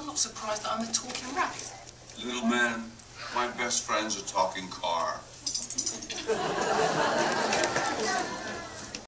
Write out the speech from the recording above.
I'm not surprised that I'm the talking rabbit. Little man, my best friend's a talking car.